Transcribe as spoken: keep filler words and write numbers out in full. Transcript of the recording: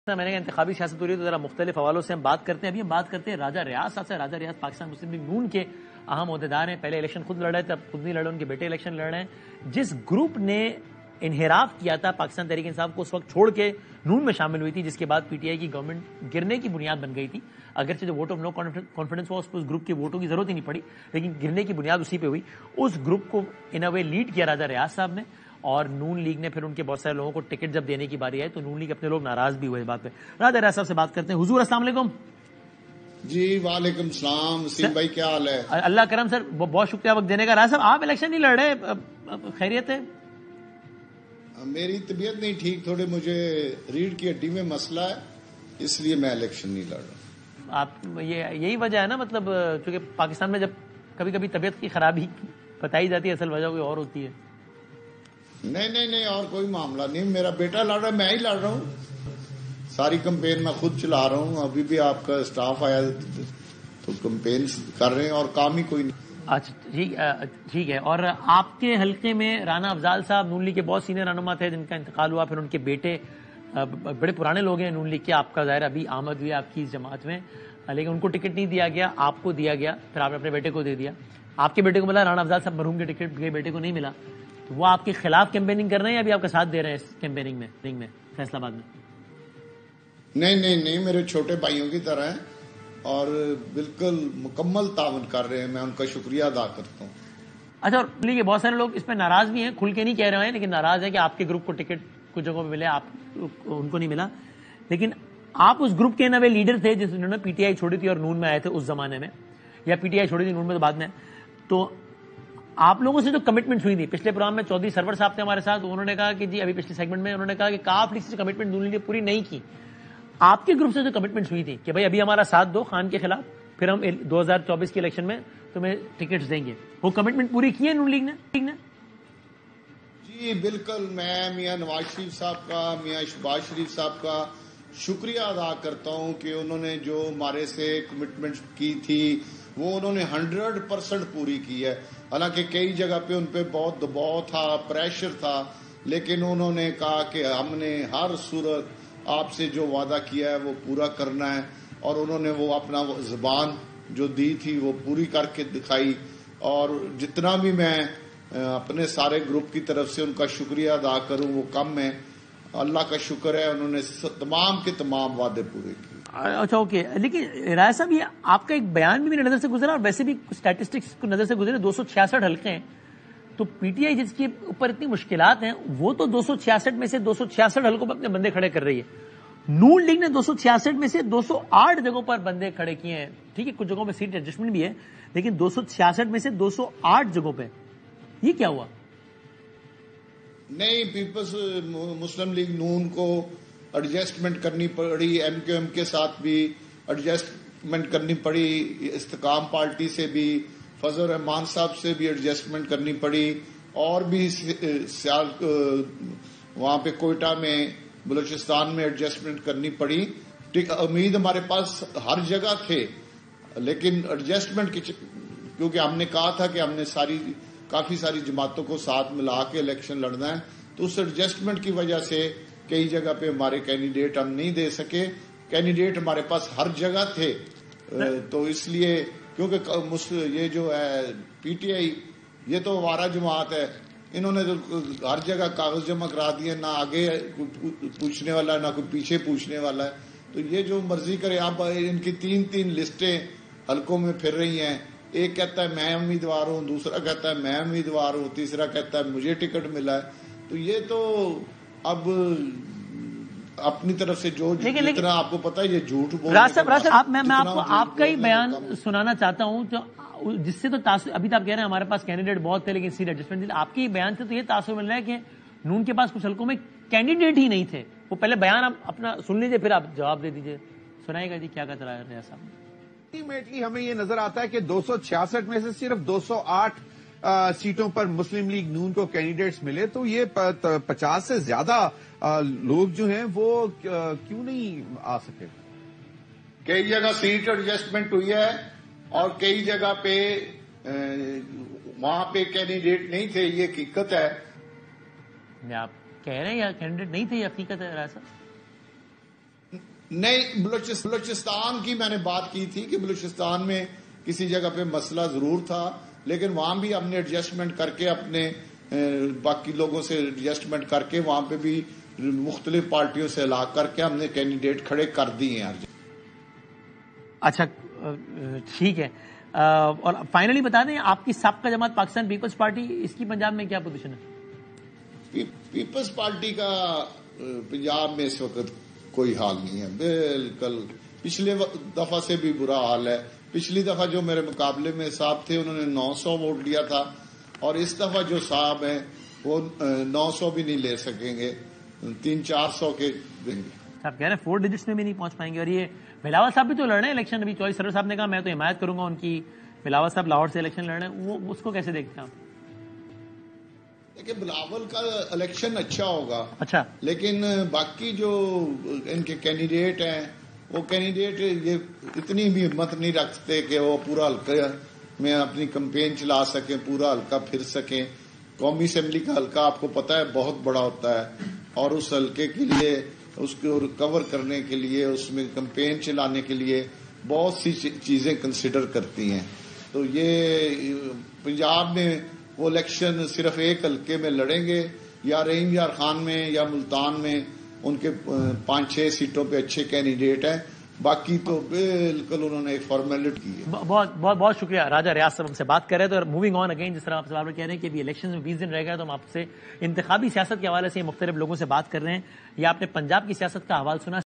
میں نے کہا انتخابی سیاست ہو رہی ہے تو ذرا مختلف حوالوں سے ہم بات کرتے ہیں. ابھی ہم بات کرتے ہیں راجہ ریاض صاحب سے. راجہ ریاض پاکستان مسلم لیگ نون کے اہم عہدیدار ہیں. پہلے الیکشن خود لڑ رہے تھے, اب خود نہیں لڑے, ان کے بیٹے الیکشن لڑ رہے ہیں. جس گروپ نے انحراف کیا تھا پاکستان تحریک انصاف کو اس وقت چھوڑ کے نون میں شامل ہوئی تھی, جس کے بعد پی ٹی آئی کی گورنمنٹ گرنے کی بنیاد بن گئی تھی. اگرچہ جو ووٹ آف نو کانفیڈنس ہوا اس پہ اس گروپ کے ووٹوں کی ضرورت ہی نہیں پڑی, لیکن گرنے کی بنیاد اسی پہ ہوئی. اس گروپ کو ان اے وے لیڈ کیا راجہ ریاض صاحب نے, اور نون لیگ نے پھر ان کے بہت سارے لوگوں کو ٹکٹ جب دینے کی باری آئی تو نون لیگ اپنے لوگ ناراض بھی ہوئے اس بات پہ. راجہ ریاض صاحب سے بات کرتے ہیں. حضور السلام علیکم. جی وعلیکم السلام. وسیم بھائی کیا حال ہے؟ اللہ کرم سر, بہت شکریہ وقت دینے کا. راجہ صاحب آپ الیکشن نہیں لڑ رہے, خیریت ہے؟ میری طبیعت نہیں ٹھیک, تھوڑے مجھے ریڑھ کی ہڈی میں مسئلہ ہے, اس لیے میں الیکشن نہیں لڑ رہا. آپ یہ یہی وجہ ہے نا, مطلب چونکہ پاکستان میں جب کبھی کبھی طبیعت کی خرابی بتائی جاتی ہے, اصل وجہ کوئی اور ہوتی ہے. نہیں نہیں نہیں اور کوئی معاملہ نہیں, میرا بیٹا لڑ رہا ہے, میں ہی لڑ رہا ہوں. ساری کمپین میں خود چلا رہا ہوں. ابھی بھی آپ کا اسٹاف آیا تو کمپین کر رہے ہیں اور کام ہی کوئی نہیں. اچھا ٹھیک ٹھیک ہے. اور آپ کے حلقے میں رانا افضال صاحب نون لیگ کے بہت سینئر رہنما تھے جن کا انتقال ہوا, پھر ان کے بیٹے بڑے پرانے لوگ ہیں نون لیگ کے. آپ کا ظاہر ابھی آمد ہوئی آپ کی اس جماعت میں, لیکن ان کو ٹکٹ نہیں دیا گیا, آپ کو دیا گیا, پھر آپ نے اپنے بیٹے کو دے دیا. آپ کے بیٹے کو ملا, رانا افضال صاحب مرحوم کے ٹکٹ کے بیٹے کو نہیں ملا. تو وہ آپ کے خلاف کیمپیننگ کر رہے ہیں یا ابھی آپ کا ساتھ دے رہے ہیں اس کیمپیننگ میں میں فیصلہ آباد میں؟ نہیں نہیں نہیں میرے چھوٹے بھائیوں کی طرح ہیں اور بالکل مکمل تعاون کر رہے ہیں. میں ان کا شکریہ ادا کرتا ہوں. اچھا, اور لیکن بہت سارے لوگ اس پہ ناراض بھی ہیں, کھل کے نہیں کہہ رہے ہیں لیکن ناراض ہے کہ آپ کے گروپ کو ٹکٹ کچھ جگہوں پہ ملے, آپ ان کو نہیں ملا. لیکن آپ اس گروپ کے نوے لیڈر تھے جس نے پی ٹی آئی چھوڑی تھی اور نون میں آئے تھے اس زمانے میں, یا پی ٹی آئی چھوڑی تھی نون میں تو بعد میں. تو آپ لوگوں سے جو کمٹمنٹ ہوئی تھی پچھلے پروگرام میں, چودھری سرور صاحب تھے ہمارے ساتھ, انہوں نے کہا کہ جی ابھی پچھلے سیگمنٹ میں انہوں نے کہا کہ کاف لیگ سے کمٹمنٹ نون لیگ نے پوری نہیں کی. آپ کے گروپ سے جو کمٹمنٹس ہوئی تھی کہ بھائی ابھی ہمارا ساتھ دو خان کے خلاف, پھر ہم دو ہزار چوبیس کے الیکشن میں تمہیں ٹکٹس دیں گے, وہ کمٹمنٹ پوری کی ہے نون لیگ نے؟ جی بالکل. میں میاں نواز شریف صاحب کا, میاں شہباز شریف صاحب کا شکریہ ادا کرتا ہوں کہ انہوں نے جو ہمارے سے کمٹمنٹ کی تھی وہ انہوں نے ہنڈریڈ پرسینٹ پوری کی ہے. حالانکہ کئی جگہ پہ ان پہ بہت دباؤ تھا, پریشر تھا, لیکن انہوں نے کہا کہ ہم نے ہر صورت آپ سے جو وعدہ کیا ہے وہ پورا کرنا ہے, اور انہوں نے وہ اپنا زبان جو دی تھی وہ پوری کر کے دکھائی. اور جتنا بھی میں اپنے سارے گروپ کی طرف سے ان کا شکریہ ادا کروں وہ کم ہے. اللہ کا شکر ہے انہوں نے تمام کے تمام وعدے پورے کیے. اچھا اوکے. لیکن راجہ صاحب یہ آپ کا ایک بیان بھی میری نظر سے گزرا, اور ویسے بھی اسٹیٹسٹکس کو نظر سے گزرے, دو سو چھیاسٹھ حلقے ہیں, تو پی ٹی آئی جس کے اوپر اتنی مشکلات ہیں وہ تو دو سو چھیاسٹھ میں سے دو سو چھیاسٹھ حلقوں پر اپنے بندے کھڑے کر رہی ہے. نون لیگ نے دو سو چھیاسٹھ میں سے دو سو آٹھ جگہوں پر بندے کھڑے کیے ہیں. ٹھیک ہے, کچھ جگہوں پہ سیٹ ایڈجسٹمنٹ بھی ہے, لیکن دو سو چھیاسٹھ میں سے دو سو آٹھ جگہوں پہ یہ کیا ہوا؟ نہیں, پیپلز مسلم لیگ نون کو ایڈجسٹمنٹ کرنی پڑی, ایم کیو ایم کے ساتھ بھی ایڈجسٹمنٹ کرنی پڑی, استقام پارٹی سے بھی, فضل الرحمان صاحب سے بھی ایڈجسٹمنٹ کرنی پڑی, اور بھی سیال وہاں پہ کوئٹہ میں بلوچستان میں ایڈجسٹمنٹ کرنی پڑی. امید ہمارے پاس ہر جگہ تھے, لیکن ایڈجسٹمنٹ کیونکہ ہم نے کہا تھا کہ ہم نے ساری کافی ساری جماعتوں کو ساتھ ملا کے الیکشن لڑنا ہے, تو اس ایڈجسٹمنٹ کی وجہ سے کئی جگہ پہ ہمارے کینڈیڈیٹ ہم نہیں دے سکے. کینڈیڈیٹ ہمارے پاس ہر جگہ تھے, تو اس لیے کیونکہ یہ جو ہے پی ٹی آئی یہ تو وارہ جماعت ہے, انہوں نے ہر جگہ کاغذ جمع کرا دیے, نہ آگے پوچھنے والا ہے نہ کوئی پیچھے پوچھنے والا ہے. تو یہ جو مرضی کرے. اب ان کی تین تین لسٹیں حلقوں میں پھر رہی ہیں, ایک کہتا ہے میں امیدوار ہوں, دوسرا کہتا ہے میں امیدوار ہوں, تیسرا کہتا ہے مجھے ٹکٹ ملا ہے. تو یہ تو اب اپنی طرف سے جو جتنا آپ کو پتا ہے یہ جھوٹ بول رہے ہیں. میں آپ کو آپ کا ہی بیان سنانا چاہتا ہوں جس سے تو تاثر, ابھی تو آپ کہہ رہے ہیں ہمارے پاس کینڈیڈیٹ بہت تھے لیکن سیٹ ایڈجسٹمنٹ, آپ کے بیان سے تو یہ تاثر مل رہا ہے کہ نون کے پاس کچھ حلقوں میں کینڈیڈیٹ ہی نہیں تھے. وہ پہلے بیان آپ اپنا سن لیجئے پھر آپ جواب دے دیجئے. سنائے گا جی کیا کہتا رہا ہے ریاض صاحب؟ الٹیمیٹلی ہمیں یہ نظر آتا ہے کہ دو سو چھیاسٹھ میں سے صرف دو سو آٹھ سیٹوں پر مسلم لیگ نون کو کینڈیڈیٹس ملے, تو یہ پچاس سے زیادہ لوگ جو ہیں وہ کیوں نہیں آ سکے؟ کئی جگہ سیٹ ایڈجسٹمنٹ ہوئی ہے اور کئی جگہ پہ وہاں پہ کینڈیڈیٹ نہیں تھے, یہ حقیقت ہے. آپ کہہ رہے ہیں یا کینڈیڈیٹ نہیں تھے, یہ حقیقت ہے راجہ صاحب؟ نہیں، بلوچستان کی میں نے بات کی تھی کہ بلوچستان میں کسی جگہ پہ مسئلہ ضرور تھا، لیکن وہاں بھی ہم نے ایڈجسٹمنٹ کر کے اپنے باقی لوگوں سے ایڈجسٹمنٹ کر کے وہاں پہ بھی مختلف پارٹیوں سے الاغ کر کے ہم نے کینڈیڈیٹ کھڑے کر دیے ہیں. اچھا ٹھیک ہے، اور فائنلی بتا دیں آپ کی سابقہ جماعت پاکستان پیپلز پارٹی، اس کی پنجاب میں کیا پوزیشن ہے؟ پیپلز پارٹی کا پنجاب میں اس وقت کوئی حال نہیں ہے، بالکل پچھلے دفعہ سے بھی برا حال ہے. پچھلی دفعہ جو میرے مقابلے میں صاحب تھے انہوں نے نو سو ووٹ لیا تھا، اور اس دفعہ جو صاحب ہیں وہ نو سو بھی نہیں لے سکیں گے، تین چار سو کے دیں گے. آپ کہہ رہے ہیں فور ڈیجٹس میں بھی نہیں پہنچ پائیں گے. اور یہ بلاول صاحب بھی تو لڑ رہے ہیں الیکشن، ابھی چوہدری سرور صاحب نے کہا میں تو حمایت کروں گا ان کی. بلاول صاحب لاہور سے الیکشن لڑ رہے ہیں، وہ اس کو کیسے دیکھتے ہیں آپ؟ دیکھیں بلاول کا الیکشن اچھا ہوگا، اچھا، لیکن باقی جو ان کے کینڈیڈیٹ ہیں وہ کینڈیڈیٹ یہ اتنی بھی ہمت نہیں رکھتے کہ وہ پورا حلقہ میں اپنی کمپین چلا سکیں، پورا حلقہ پھر سکیں. قومی اسمبلی کا حلقہ آپ کو پتا ہے بہت بڑا ہوتا ہے، اور اس حلقے کے لیے اس کو ریکور کرنے کے لیے اس میں کمپین چلانے کے لیے بہت سی چیزیں کنسیڈر کرتی ہیں. تو یہ پنجاب میں وہ الیکشن صرف ایک حلقے میں لڑیں گے، یا رحیم یار خان میں یا ملتان میں ان کے پانچ چھ سیٹوں پہ اچھے کینڈیڈیٹ ہیں، باقی تو بالکل انہوں نے ایک فارمیلٹی کی ہے. بہت بہت بہت شکریہ راجہ ریاض صاحب ہم سے بات کر رہے تھے. اور موونگ آن اگین، جس طرح آپ سے بار بار کہہ رہے ہیں کہ ابھی الیکشن میں بیس دن رہ گئے، تو ہم آپ سے انتخابی سیاست کے حوالے سے مختلف لوگوں سے بات کر رہے ہیں، یا آپ نے پنجاب کی سیاست کا حوالہ سنا.